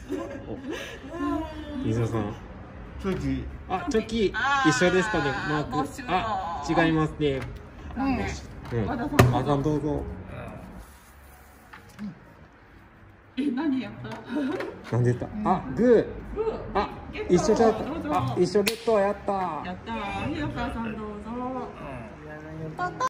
水野さん。 チョキ。 あ、チョキ一緒でしたね。マーク。あ、違いますね。和田さんどうぞ。 何やった？ なんでた？あ、グー。あ、一緒じゃった。あ、一緒ゲットやった。 やった。ひろかさんどうぞ。